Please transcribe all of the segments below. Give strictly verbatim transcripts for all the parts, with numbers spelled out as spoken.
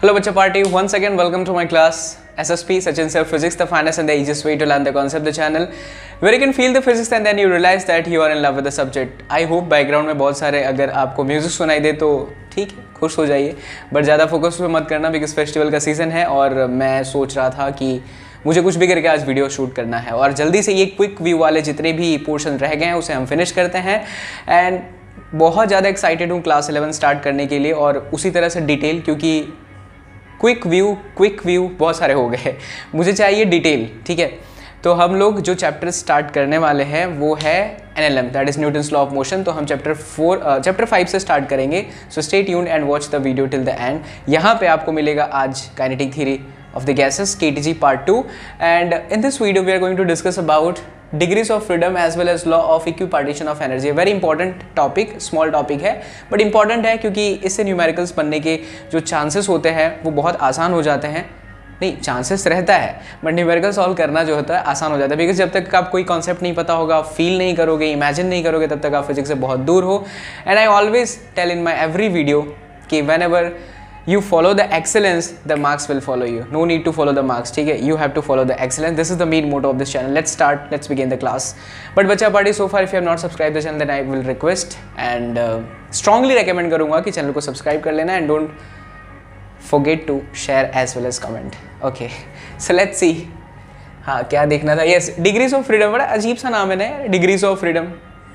Hello Bacha Party, once again welcome to my class S S P Sachin Sir Physics, the finest and the easiest way to learn the concept, the channel where you can feel the physics and then you realize that you are in love with the subject. I hope background में बहुत सारे अगर आपको music सुनाई दे तो ठीक है, खुश हो जाइए, बट ज़्यादा फोकस पे मत करना बिकॉज फेस्टिवल का सीज़न है और मैं सोच रहा था कि मुझे कुछ भी करके आज वीडियो शूट करना है और जल्दी से ये क्विक व्यू वाले जितने भी पोर्शन रह गए हैं उसे हम फिनिश करते हैं। एंड बहुत ज़्यादा एक्साइटेड हूँ क्लास इलेवन स्टार्ट करने के लिए और उसी तरह से डिटेल, क्योंकि क्विक व्यू क्विक व्यू बहुत सारे हो गए, मुझे चाहिए डिटेल। ठीक है, तो हम लोग जो चैप्टर स्टार्ट करने वाले हैं वो है N L M, that is Newton's law of motion. तो हम चैप्टर फोर चैप्टर फाइव से स्टार्ट करेंगे। So stay tuned and watch the video till the end. यहाँ पे आपको मिलेगा आज kinetic theory of the gases, K T G part two, and in this video we are going to discuss about degrees of freedom as well as law of equipartition of energy. very important topic, small topic है but important है क्योंकि इससे numericals बनने के जो chances होते हैं वो बहुत आसान हो जाते हैं। नहीं, चांसेस रहता है बट न्यूमेरिकल सॉल्व करना जो होता है आसान हो जाता है, बिकॉज जब तक आप कोई कॉन्सेप्ट नहीं पता होगा, फील नहीं करोगे, इमेजिन नहीं करोगे, तब तक आप फिजिक्स से बहुत दूर हो। And I always tell in my every video कि whenever you follow the excellence, the marks will follow you. No need to follow the marks, ठीक है, you have to follow the excellence. This is the main motto of this channel. Let's start, let's begin the class. But बच्चा party, so far if you have not subscribed the channel then I will request and uh, strongly recommend करूँगा कि channel को subscribe कर लेना and don't forget to share as well as comment. Okay, so let's see. हाँ, क्या देखना था? Yes, degrees of freedom, बड़ा अजीब सा नाम है ना, degrees of freedom.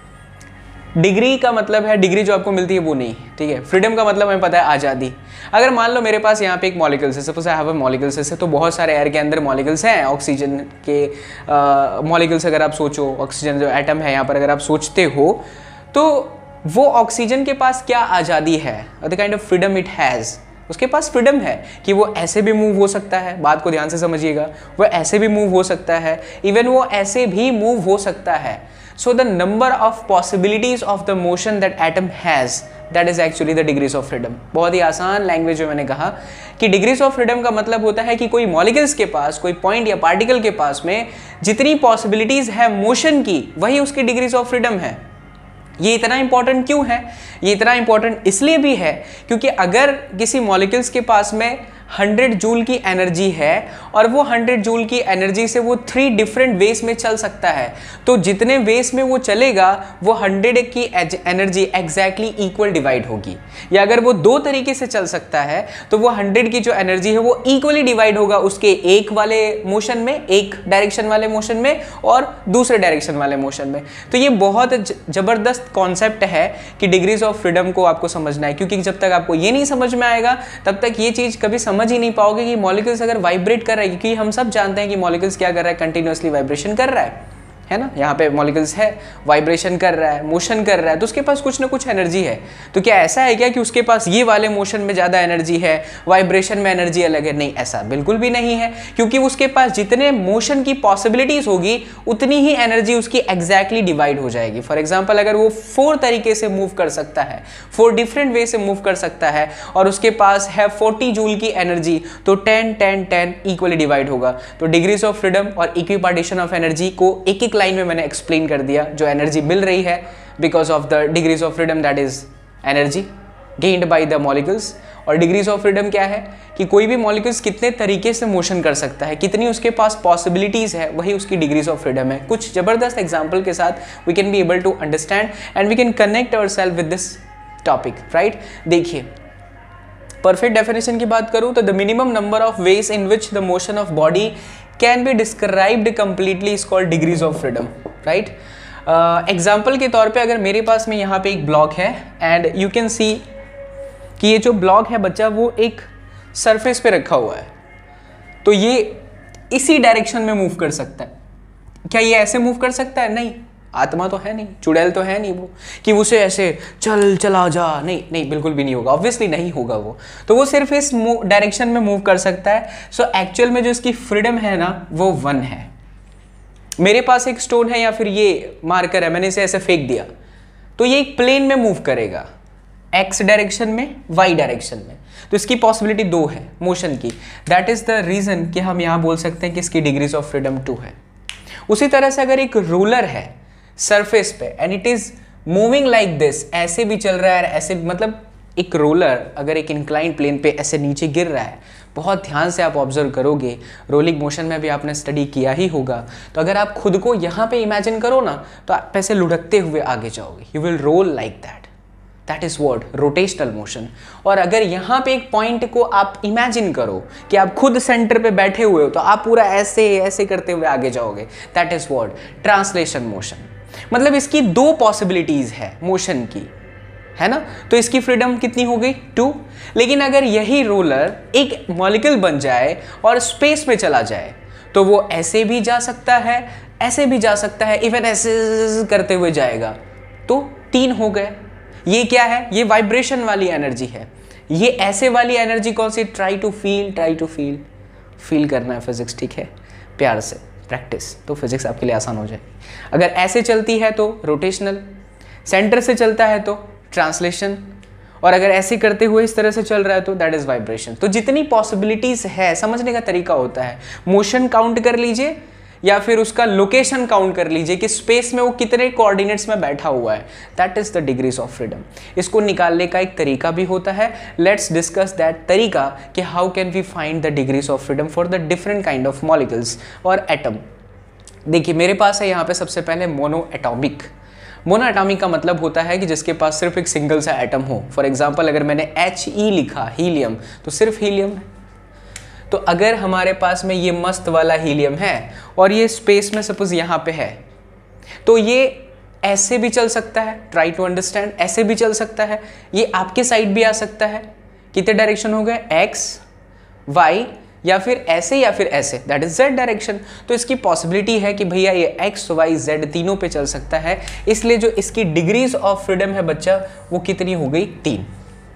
डिग्री का मतलब है डिग्री जो आपको मिलती है वो नहीं, ठीक है। फ्रीडम का मतलब हमें पता है आज़ादी। अगर मान लो मेरे पास यहाँ पे एक मॉलिक्यूल्स है, suppose I have a molecules है, तो बहुत सारे एयर के अंदर मॉलिक्यूल्स हैं, ऑक्सीजन के मॉलिक्यूल्स अगर आप सोचो, ऑक्सीजन जो एटम है यहाँ पर अगर आप सोचते हो तो वो ऑक्सीजन के पास क्या आज़ादी है, the kind of freedom it has. उसके पास फ्रीडम है कि वो ऐसे भी मूव हो सकता है, बात को ध्यान से समझिएगा, वो ऐसे भी मूव हो सकता है, इवन वो ऐसे भी मूव हो सकता है। So the number of possibilities of the motion that atom has, that is actually the degrees of freedom. बहुत ही आसान लैंग्वेज में मैंने कहा कि डिग्रीज ऑफ फ्रीडम का मतलब होता है कि कोई मॉलिक्यूल्स के पास, कोई पॉइंट या पार्टिकल के पास में जितनी पॉसिबिलिटीज है मोशन की, वही उसकी डिग्रीज ऑफ फ्रीडम है। ये इतना इंपॉर्टेंट क्यों है? ये इतना इंपॉर्टेंट इसलिए भी है क्योंकि अगर किसी मॉलिक्यूल्स के पास में हंड्रेड जूल की एनर्जी है और वो हंड्रेड जूल की एनर्जी से वो थ्री डिफरेंट वेज में चल सकता है, तो जितने वेज में वो चलेगा वो हंड्रेड की एनर्जी एग्जैक्टली इक्वल डिवाइड होगी। या अगर वो दो तरीके से चल सकता है तो वो हंड्रेड की जो एनर्जी है वो इक्वली डिवाइड होगा उसके एक वाले मोशन में, एक डायरेक्शन वाले मोशन में और दूसरे डायरेक्शन वाले मोशन में। तो ये बहुत ज़बरदस्त कॉन्सेप्ट है कि डिग्रीज ऑफ फ्रीडम को आपको समझना है, क्योंकि जब तक आपको ये नहीं समझ में आएगा तब तक ये चीज़ कभी समझ ही नहीं पाओगे कि मॉलिक्यूल्स अगर वाइब्रेट कर रहा है, क्योंकि हम सब जानते हैं कि मॉलिक्यूल्स क्या कर रहा है, कंटिन्यूअसली वाइब्रेशन कर रहा है, है ना। यहाँ पे मॉलिक्यूल्स है, वाइब्रेशन कर रहा है, मोशन कर रहा है, तो उसके पास कुछ ना कुछ एनर्जी है। तो क्या ऐसा है क्या कि उसके पास ये वाले मोशन में ज़्यादा एनर्जी है, वाइब्रेशन में एनर्जी अलग है? नहीं, ऐसा बिल्कुल भी नहीं है, क्योंकि उसके पास जितने मोशन की पॉसिबिलिटीज़ होगी उतनी ही एनर्जी उसकी एग्जैक्टली डिवाइड हो जाएगी। फॉर एग्जाम्पल, अगर वो फोर तरीके से मूव कर सकता है, फोर डिफरेंट वे से मूव कर सकता है और उसके पास है फोर्टी जूल की एनर्जी, तो ten ten ten equally divide होगा। तो डिग्रीज ऑफ फ्रीडम और इक्विपार्टीशन ऑफ एनर्जी को एक एक लाइन में मैंने एक्सप्लेन कर दिया। जो एनर्जी मिल रही है because of the degrees of freedom, that is energy gained by the molecules. और डिग्रीज ऑफ फ्रीडम क्या है कि कोई भी मॉलिक्यूल्स कितने तरीके से मोशन कर सकता है, कितनी उसके पास पॉसिबिलिटीज है, वही उसकी डिग्रीज ऑफ फ्रीडम है। कुछ जबरदस्त एग्जांपल के साथ we can be able to understand and we can connect ourself with this topic, right. देखिए, परफेक्ट डेफिनेशन की बात करूं तो the minimum number of ways in which the motion of body can be described completely is called degrees of freedom, right. Example के तौर पे अगर मेरे पास में यहाँ पे एक ब्लॉक है एंड यू कैन सी कि ये जो ब्लॉक है बच्चा वो एक सरफेस पे रखा हुआ है, तो ये इसी डायरेक्शन में मूव कर सकता है। क्या ये ऐसे मूव कर सकता है? नहीं, आत्मा तो है नहीं, चुड़ैल तो है नहीं वो कि उसे ऐसे चल चला जा, नहीं नहीं, बिल्कुल भी नहीं होगा, ऑब्वियसली नहीं होगा वो। तो वो सिर्फ इस डायरेक्शन में मूव कर सकता है। सो एक्चुअल में जो इसकी फ्रीडम है ना वो वन है। मेरे पास एक स्टोन है या फिर ये मार्कर है, मैंने इसे ऐसे फेंक दिया तो ये एक प्लेन में मूव करेगा, एक्स डायरेक्शन में, वाई डायरेक्शन में। तो इसकी पॉसिबिलिटी दो है मोशन की। दैट इज द रीजन कि हम यहाँ बोल सकते हैं कि इसकी डिग्रीज ऑफ फ्रीडम टू है। उसी तरह से अगर एक रूलर है सरफेस पे and it is moving like this, ऐसे भी चल रहा है, ऐसे मतलब एक रोलर अगर एक इंक्लाइंड प्लेन पे ऐसे नीचे गिर रहा है, बहुत ध्यान से आप ऑब्जर्व करोगे, रोलिंग मोशन में भी आपने स्टडी किया ही होगा, तो अगर आप खुद को यहाँ पे इमेजिन करो ना तो आप ऐसे लुढ़कते हुए आगे जाओगे, you will roll like that, that is what rotational motion. और अगर यहाँ पे एक पॉइंट को आप इमेजिन करो कि आप खुद सेंटर पे बैठे हुए हो तो आप पूरा ऐसे ऐसे करते हुए आगे जाओगे, that is what translation motion. मतलब इसकी दो पॉसिबिलिटीज है मोशन की, है ना, तो इसकी फ्रीडम कितनी हो गई, टू। लेकिन अगर यही रोलर एक मॉलिक्यूल बन जाए और स्पेस में चला जाए तो वो ऐसे भी जा सकता है, ऐसे भी जा सकता है, इवन ऐसे करते हुए जाएगा, तो तीन हो गए। ये क्या है, ये वाइब्रेशन वाली एनर्जी है। ये ऐसे वाली एनर्जी कौन सी, try to feel, try to feel, feel करना है फिजिक्स, ठीक है, प्यार से प्रैक्टिस, तो फिजिक्स आपके लिए आसान हो जाए। अगर ऐसे चलती है तो रोटेशनल, सेंटर से चलता है तो ट्रांसलेशन, और अगर ऐसे करते हुए इस तरह से चल रहा है तो दैट इज वाइब्रेशन। तो जितनी पॉसिबिलिटीज है, समझने का तरीका होता है, मोशन काउंट कर लीजिए या फिर उसका लोकेशन काउंट कर लीजिए कि स्पेस में वो कितने कोऑर्डिनेट्स में बैठा हुआ है, that is the degrees of freedom. इसको निकालने का एक तरीका भी होता है, लेट्स डिस्कस दैट तरीका कि how can we find the degrees of freedom for the different kind of molecules और एटम। देखिए मेरे पास है यहाँ पे सबसे पहले मोनो एटॉमिक। मोनो एटॉमिक का मतलब होता है कि जिसके पास सिर्फ एक सिंगल सा एटम हो। फॉर एग्जांपल अगर मैंने एच ई लिखा हीलियम तो सिर्फ हीलियम है। तो अगर हमारे पास में ये मस्त वाला हीलियम है और ये स्पेस में सपोज यहाँ पे है तो ये ऐसे भी चल सकता है, ट्राई टू अंडरस्टैंड, ऐसे भी चल सकता है, ये आपके साइड भी आ सकता है। कितने डायरेक्शन हो गए, एक्स वाई या फिर ऐसे या फिर ऐसे, दैट इज जेड डायरेक्शन। तो इसकी पॉसिबिलिटी है कि भैया ये एक्स वाई जेड तीनों पे चल सकता है, इसलिए जो इसकी डिग्रीज ऑफ फ्रीडम है बच्चा वो कितनी हो गई, तीन।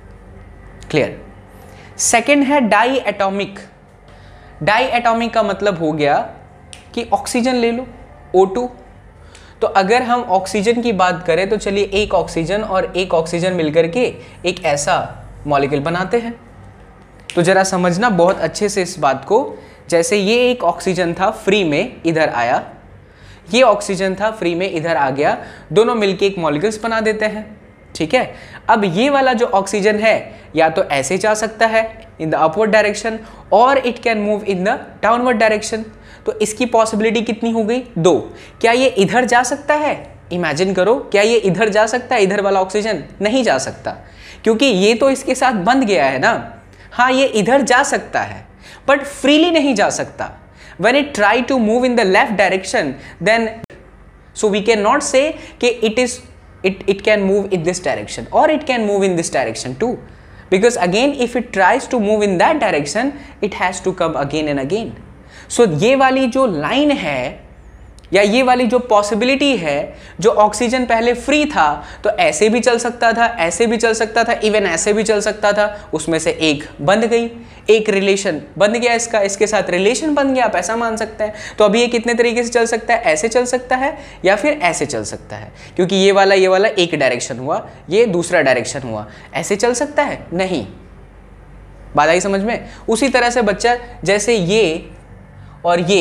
क्लियर। सेकेंड है डाई एटॉमिक। डाई एटॉमिक का मतलब हो गया कि ऑक्सीजन ले लो, ओ टू। तो अगर हम ऑक्सीजन की बात करें तो चलिए एक ऑक्सीजन और एक ऑक्सीजन मिलकर के एक ऐसा मॉलिक्यूल बनाते हैं। तो जरा समझना बहुत अच्छे से इस बात को, जैसे ये एक ऑक्सीजन था फ्री में इधर आया, ये ऑक्सीजन था फ्री में इधर आ गया, दोनों मिलके एक मॉलिक्यूल्स बना देते हैं, ठीक है। अब ये वाला जो ऑक्सीजन है या तो ऐसे जा सकता है इन द अपवर्ड डायरेक्शन और it can move in the downward direction. तो इसकी पॉसिबिलिटी कितनी हो गई, दो। क्या ये इधर जा सकता है, इमेजिन करो, क्या ये इधर जा सकता है, इधर वाला ऑक्सीजन नहीं जा सकता क्योंकि ये तो इसके साथ बंध गया है ना। हाँ ये इधर जा सकता है बट फ्रीली नहीं जा सकता। When it try to move in the left direction, then so we cannot say कि it is it it can move in this direction or it can move in this direction too, because again if it tries to move in that direction, it has to come again and again. So ये वाली जो line है या ये वाली जो possibility है, जो ऑक्सीजन पहले फ्री था तो ऐसे भी चल सकता था, ऐसे भी चल सकता था, इवन ऐसे भी चल सकता था, उसमें से एक बंद गई, एक रिलेशन बन गया इसका, इसके साथ रिलेशन बन गया, आप ऐसा मान सकते हैं। तो अभी ये कितने तरीके से चल सकता है, ऐसे चल सकता है या फिर ऐसे चल सकता है, क्योंकि ये वाला ये वाला एक डायरेक्शन हुआ, ये दूसरा डायरेक्शन हुआ, ऐसे चल सकता है नहीं। बात आई समझ में। उसी तरह से बच्चा जैसे ये और ये,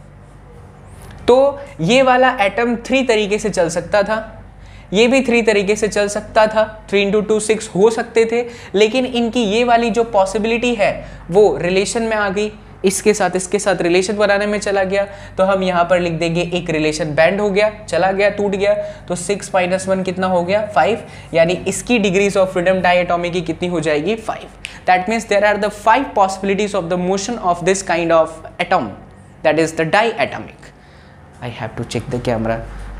तो ये वाला एटम थ्री तरीके से चल सकता था, ये भी थ्री तरीके से चल सकता था, थ्री इंटू टू सिक्स हो सकते थे, लेकिन इनकी ये वाली जो पॉसिबिलिटी है वो रिलेशन में आ गई, इसके साथ इसके साथ रिलेशन बनाने में चला गया। तो हम यहाँ पर लिख देंगे एक रिलेशन बैंड हो गया, चला गया, टूट गया, तो सिक्स माइनस वन कितना हो गया, फाइव। यानी इसकी degrees of freedom diatomic की कितनी हो जाएगी, five. That means there are the five possibilities of the motion of this kind of atom, that is the diatomic. I have to check the camera.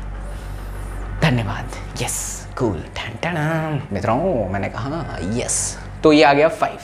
धन्यवाद। Yes cool, मित्रों मैंने कहा yes. तो ये आ गया फाइव।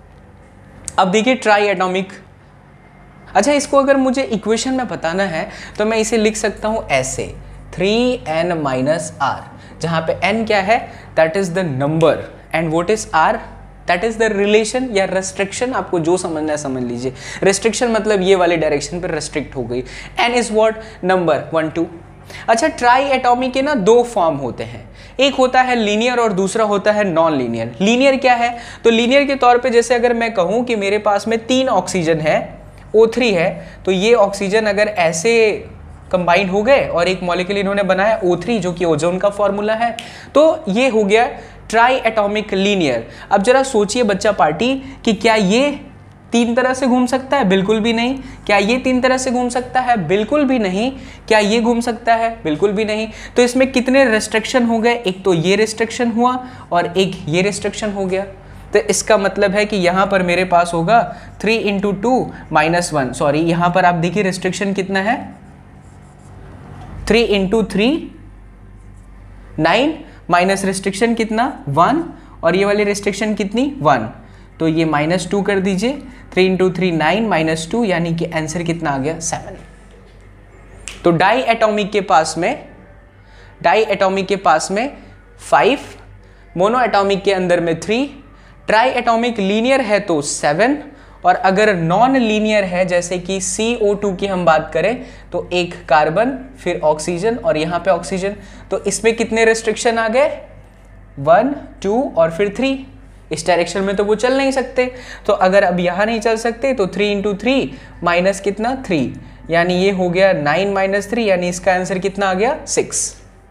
अब देखिए try atomic. अच्छा इसको अगर मुझे इक्वेशन में बताना है तो मैं इसे लिख सकता हूं ऐसे, थ्री एन माइनस आर, जहां पे n क्या है, that is the number and what is r, that is the relation या रेस्ट्रिक्शन। आपको जो समझना है समझ लीजिए। रेस्ट्रिक्शन मतलब ये वाले डायरेक्शन पर रेस्ट्रिक्ट हो गई। N is what, number, one two. अच्छा ट्राई एटॉमिक के ना दो फॉर्म होते हैं, एक होता है लीनियर और दूसरा होता है नॉन लीनियर। लीनियर क्या है, तो लीनियर के तौर पे जैसे अगर मैं कहूँ कि मेरे पास में तीन ऑक्सीजन है, ओ थ्री है, तो ये ऑक्सीजन अगर ऐसे कंबाइन हो गए और एक मॉलिक्यूल इन्होंने बनाया ओ थ्री जो कि ओजोन का फॉर्मूला है, तो ये हो गया ट्राई एटॉमिक लीनियर। अब जरा सोचिए बच्चा पार्टी कि क्या ये तीन तरह से घूम सकता है? बिल्कुल भी नहीं। क्या ये तीन तरह से घूम सकता है? बिल्कुल भी नहीं। क्या ये घूम सकता है? बिल्कुल भी नहीं। तो इसमें कितने रेस्ट्रिक्शन हो गए? एक तो ये रेस्ट्रिक्शन हुआ और एक ये रेस्ट्रिक्शन हो गया। तो इसका मतलब है कि यहाँ पर मेरे पास होगा three into two minus one, sorry यहाँ पर आप देखिए रेस्ट्रिक्शन कितना है, three into three nine, minus restriction कितना वन, और ये वाली रेस्ट्रिक्शन कितनी वन, तो ये माइनस टू कर दीजिए, three into three nine minus two, यानी कि आंसर कितना आ गया सेवन। तो डाई एटॉमिक के पास में डाई एटॉमिक के पास में फाइव, मोनो एटॉमिक के अंदर में थ्री, ट्राई एटॉमिक लीनियर है तो सेवन, और अगर नॉन लीनियर है जैसे कि सी ओ टू की हम बात करें तो एक कार्बन, फिर ऑक्सीजन और यहाँ पे ऑक्सीजन, तो इसमें कितने रेस्ट्रिक्शन आ गए, वन, टू और फिर थ्री। इस डायरेक्शन में तो वो चल नहीं सकते, तो अगर अब यहाँ नहीं चल सकते तो थ्री इंटू थ्री माइनस कितना थ्री, यानी ये हो गया नाइन माइनस थ्री, यानी इसका आंसर कितना आ गया सिक्स।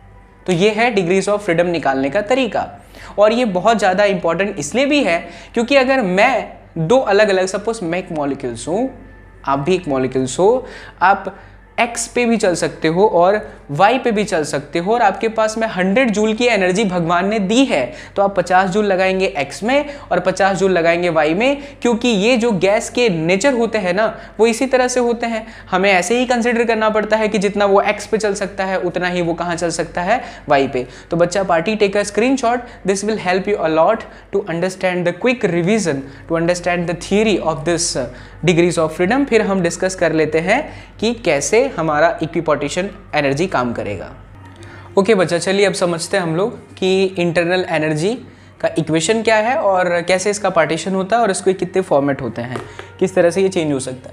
तो ये है डिग्रीज ऑफ फ्रीडम निकालने का तरीका, और ये बहुत ज़्यादा इंपॉर्टेंट इसलिए भी है क्योंकि अगर मैं दो अलग अलग, सपोज मैं एक मॉलिक्यूल्स हूँ, आप भी एक मॉलिक्यूल्स हो, आप एक्स पे भी चल सकते हो और वाई पे भी चल सकते हो, और आपके पास में हंड्रेड जूल की एनर्जी भगवान ने दी है, तो आप पचास जूल लगाएंगे एक्स में और पचास जूल लगाएंगे वाई में, क्योंकि ये जो गैस के नेचर होते हैं ना वो इसी तरह से होते हैं। हमें ऐसे ही कंसिडर करना पड़ता है कि जितना वो एक्स पे चल सकता है उतना ही वो कहाँ चल सकता है, वाई पे। तो बच्चा party take a screenshot, this will help you a lot to understand the quick revision, to understand the theory of this degrees of freedom. फिर हम डिस्कस कर लेते हैं कि कैसे हमारा इक्विपोर्टेशन एनर्जी काम करेगा। ओके okay, बच्चा चलिए अब समझते हैं हम लोग कि इंटरनल एनर्जी का इक्वेशन क्या है और कैसे इसका पार्टीशन होता है और इसके कितने फॉर्मेट होते हैं, किस तरह से ये चेंज हो सकता है।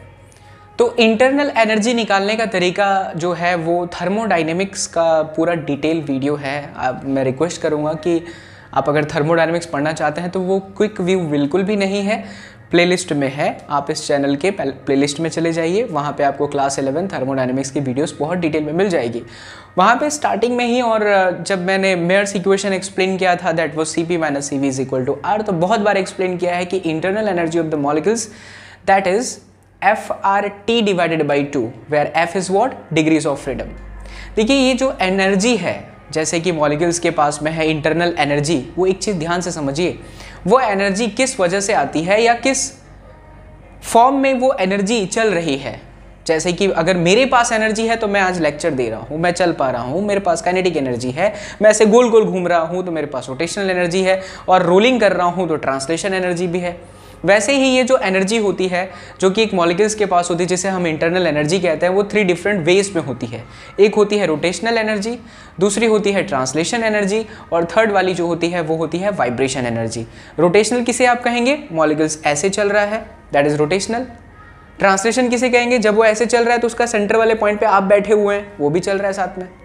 तो इंटरनल एनर्जी निकालने का तरीका जो है वो थर्मोडाइनेमिक्स का पूरा डिटेल वीडियो है। आप मैं रिक्वेस्ट करूँगा कि आप अगर थर्मोडाइनेमिक्स पढ़ना चाहते हैं तो वो क्विक व्यू बिल्कुल भी नहीं है, प्लेलिस्ट में है, आप इस चैनल के प्लेलिस्ट में चले जाइए, वहाँ पे आपको क्लास इलेवन थर्मोडायनेमिक्स की वीडियोस बहुत डिटेल में मिल जाएगी। वहाँ पे स्टार्टिंग में ही, और जब मैंने मेयर्स इक्वेशन एक्सप्लेन किया था that was C P minus C V is equal to R, तो बहुत बार एक्सप्लेन किया है कि internal energy of the molecules that is F R T divided by two, where F is what, degrees of freedom. देखिए ये जो energy है, जैसे कि मॉलिक्यूल्स के पास में है इंटरनल एनर्जी, वो एक चीज़ ध्यान से समझिए, वो एनर्जी किस वजह से आती है या किस फॉर्म में वो एनर्जी चल रही है। जैसे कि अगर मेरे पास एनर्जी है तो मैं आज लेक्चर दे रहा हूँ, मैं चल पा रहा हूँ, मेरे पास काइनेटिक एनर्जी है, मैं ऐसे गोल गोल घूम रहा हूँ तो मेरे पास रोटेशनल एनर्जी है, और रोलिंग कर रहा हूँ तो ट्रांसलेशन एनर्जी भी है। वैसे ही ये जो एनर्जी होती है जो कि एक मॉलिक्यूल्स के पास होती है, जिसे हम इंटरनल एनर्जी कहते हैं, वो थ्री डिफरेंट वेज में होती है। एक होती है रोटेशनल एनर्जी, दूसरी होती है ट्रांसलेशन एनर्जी, और थर्ड वाली जो होती है वो होती है वाइब्रेशन एनर्जी। रोटेशनल किसे आप कहेंगे, मॉलिक्यूल्स ऐसे चल रहा है, दैट इज रोटेशनल। ट्रांसलेशन किसे कहेंगे, जब वो ऐसे चल रहा है तो उसका सेंटर वाले पॉइंट पे आप बैठे हुए हैं, वो भी चल रहा है साथ में।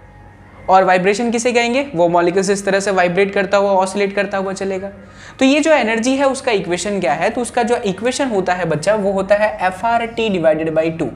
और वाइब्रेशन किसे कहेंगे, वो मॉलिक्यूल्स इस तरह से वाइब्रेट करता हुआ, ऑसिलेट करता हुआ चलेगा। तो ये जो एनर्जी है उसका इक्वेशन क्या है, तो उसका जो इक्वेशन होता है बच्चा वो होता है F R T divided by two,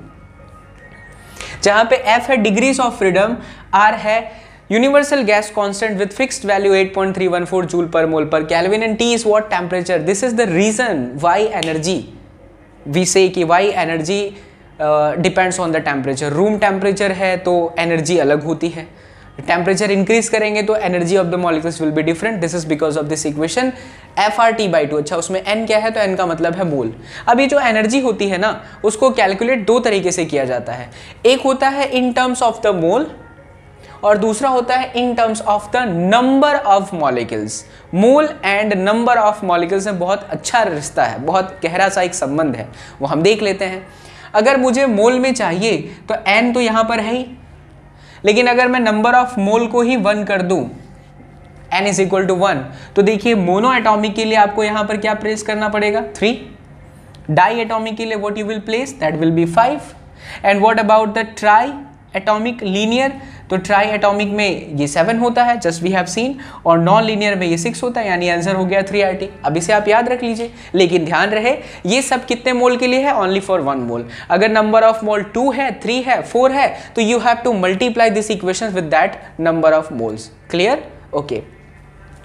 जहां पे एफ है डिग्रीज ऑफ फ्रीडम, आर है universal gas constant with fixed value at point three one four joule per mole per kelvin, and T is what, temperature. This is the reason why energy we say कि why energy depends on the temperature. Room temperature है तो energy अलग होती है, temperature increase करेंगे तो energy of the molecules will be different. This is because of this equation F R T by two. अच्छा, उसमें एन क्या है, तो एन का मतलब है मोल। अब ये जो एनर्जी होती है ना उसको कैलकुलेट दो तरीके से किया जाता है, एक होता है in terms of the mole और दूसरा होता है in terms of the number of molecules. Mole and number of molecules में बहुत अच्छा रिश्ता है, बहुत गहरा सा एक संबंध है, वो हम देख लेते हैं। अगर मुझे मोल में चाहिए तो एन तो यहाँ पर है ही, लेकिन अगर मैं नंबर ऑफ मोल को ही वन कर दूं, n is equal to one, तो देखिए मोनो एटॉमिक के लिए आपको यहां पर क्या प्लेस करना पड़ेगा, थ्री। डाई एटॉमिक के लिए what you will place, that will be five. And what about the triatomic linear, तो ट्राई एटॉमिक में ये सेवन होता है, जस्ट वी हैव सीन, और नॉन लीनियर में ये सिक्स होता है, यानी आंसर हो गया थ्री आर टी। अब इसे आप याद रख लीजिए, लेकिन ध्यान रहे ये सब कितने मोल के लिए है, ओनली फॉर वन मोल। अगर नंबर ऑफ मोल टू है, थ्री है, फोर है, तो you have to multiply this equation with that number of moles. Clear, okay.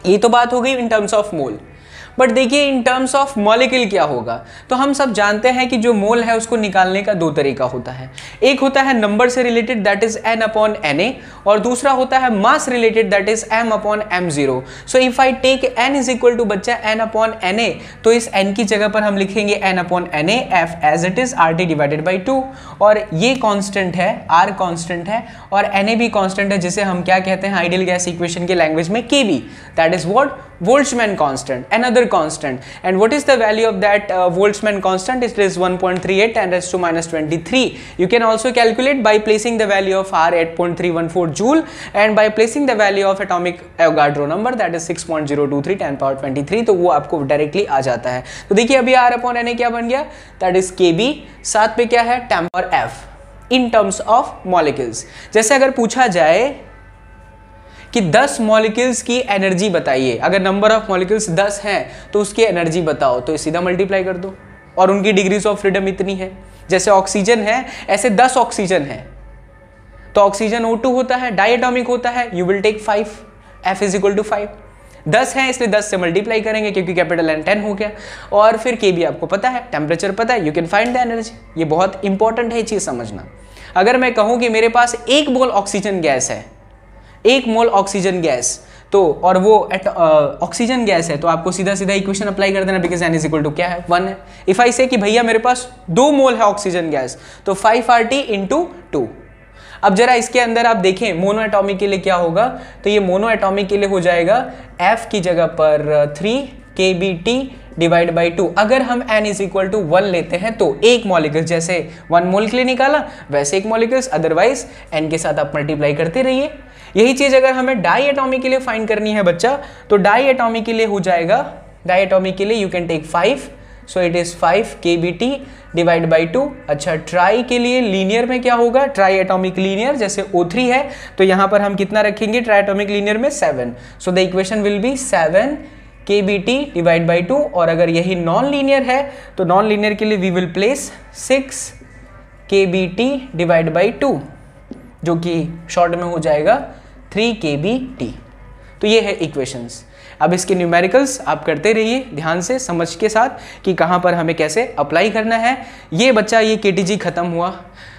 ये तो बात हो गई in terms of mole. But देखिए इन टर्म्स ऑफ मॉलिक्यूल क्या होगा, तो हम सब जानते हैं कि जो मोल है उसको निकालने का दो तरीका होता है। एक होता है नंबर से related, that is N upon N A, और दूसरा होता है mass related, that is M upon M zero. So if I take N is equal to बच्चा एन अपॉन एन ए, तो इस एन की जगह पर हम लिखेंगे N upon N A F as it is R T divided by two, और ये कॉन्स्टेंट है, आर कॉन्स्टेंट है और एन ए भी कॉन्स्टेंट है, जिसे हम क्या कहते हैं आइडियल गैस इक्वेशन के लैंग्वेज में K B, that is what Boltzmann constant, another constant. And what is the value of that uh, Boltzmann constant? It is one point three eight ten raised to minus twenty-three. You can also calculate by placing the value of R at zero point three one four joule and by placing the value of atomic Avogadro number, that is six point zero two three ten power twenty-three. तो वो आपको directly आ जाता है। तो देखिए अभी R upon N A क्या बन गया, that is K B, साथ पे क्या है temper F in terms of molecules। जैसे अगर पूछा जाए कि दस मॉलिक्यूल्स की एनर्जी बताइए, अगर नंबर ऑफ मॉलिक्यूल्स दस हैं तो उसकी एनर्जी बताओ, तो सीधा मल्टीप्लाई कर दो, और उनकी डिग्रीज ऑफ फ्रीडम इतनी है। जैसे ऑक्सीजन है ऐसे दस ऑक्सीजन है, तो ऑक्सीजन O टू होता है, डायटोमिक होता है, you will take five, F is equal to five. दस है इसलिए दस से मल्टीप्लाई करेंगे क्योंकि कैपिटल एन टेन हो गया, और फिर के भी आपको पता है, टेम्परेचर पता है, you can find the energy. ये बहुत इंपॉर्टेंट है ये चीज़ समझना। अगर मैं कहूँ कि मेरे पास एक मोल ऑक्सीजन गैस है, एक मोल ऑक्सीजन गैस, तो और वो ऑक्सीजन गैस है, तो आपको सीधा सीधा इक्वेशन अप्लाई कर देना, because N is equal to क्या है वन है। इफ आई से कि भैया मेरे पास दो मोल है ऑक्सीजन गैस, तो five R T into two. अब जरा इसके अंदर आप देखें मोनो एटॉमिक के लिए क्या होगा, तो ये मोनो एटॉमिक के लिए हो जाएगा एफ की जगह पर three K B T divide by two. अगर हम n is equal to one लेते हैं तो एक मॉलिक्यूल, जैसे वन मोल के लिए निकाला वैसे एक मॉलिक्यूल्स, अदरवाइज n के साथ आप मल्टीप्लाई करते रहिए। यही चीज अगर हमें डाई एटॉमिक के लिए फाइंड करनी है बच्चा, तो डाई एटॉमिक के लिए हो जाएगा, डाई एटॉमिक के लिए you can take five, so it is five K B T divide by two. अच्छा ट्राई के लिए लीनियर में क्या होगा, ट्राई एटॉमिक लीनियर, जैसे O थ्री है तो यहाँ पर हम कितना रखेंगे ट्राई एटॉमिक लीनियर में seven, so the equation will be seven K B T divide by two. और अगर यही नॉन लीनियर है तो नॉन लीनियर के लिए we will place six K B T divide by two, जो कि शॉर्ट में हो जाएगा थ्री के बी टी। तो ये है इक्वेशंस। अब इसके न्यूमेरिकल्स आप करते रहिए ध्यान से समझ के साथ कि कहाँ पर हमें कैसे अप्लाई करना है। ये बच्चा ये के टी जी ख़त्म हुआ।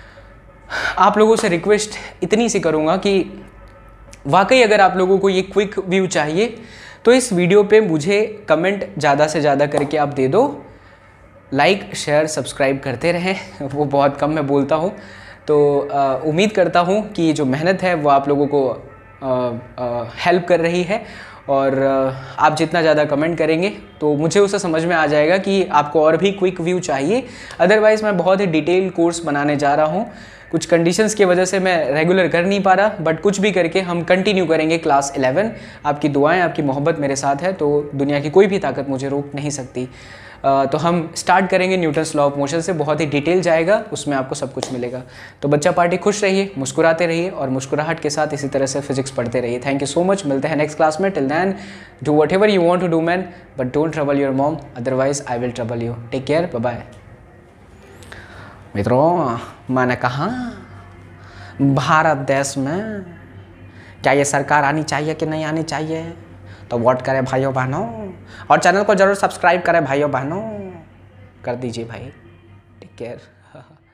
आप लोगों से रिक्वेस्ट इतनी सी करूँगा कि वाकई अगर आप लोगों को ये क्विक व्यू चाहिए तो इस वीडियो पे मुझे कमेंट ज़्यादा से ज़्यादा करके आप दे दो, लाइक शेयर सब्सक्राइब करते रहें, वो बहुत कम मैं बोलता हूँ। तो उम्मीद करता हूँ कि जो मेहनत है वो आप लोगों को हेल्प कर रही है, और आ, आप जितना ज़्यादा कमेंट करेंगे तो मुझे उसे समझ में आ जाएगा कि आपको और भी क्विक व्यू चाहिए। अदरवाइज़ मैं बहुत ही डिटेल कोर्स बनाने जा रहा हूँ, कुछ कंडीशंस की वजह से मैं रेगुलर कर नहीं पा रहा, बट कुछ भी करके हम कंटिन्यू करेंगे क्लास इलेवन। आपकी दुआएं आपकी मोहब्बत मेरे साथ है तो दुनिया की कोई भी ताकत मुझे रोक नहीं सकती। तो हम स्टार्ट करेंगे न्यूटन्स लॉ ऑफ मोशन से, बहुत ही डिटेल जाएगा, उसमें आपको सब कुछ मिलेगा। तो बच्चा पार्टी खुश रहिए, मुस्कुराते रहिए और मुस्कुराहट के साथ इसी तरह से फिजिक्स पढ़ते रहिए। थैंक यू सो मच, मिलते हैं नेक्स्ट क्लास में। Till then do whatever you want to do man, but don't trouble your mom, otherwise I will trouble you. Take care, bye bye. मित्रों मैंने कहा भारत देश में क्या ये सरकार आनी चाहिए कि नहीं आनी चाहिए, तो वोट करें भाइयों बहनों, और चैनल को जरूर सब्सक्राइब करें भाइयों बहनों, कर दीजिए भाई। Take care.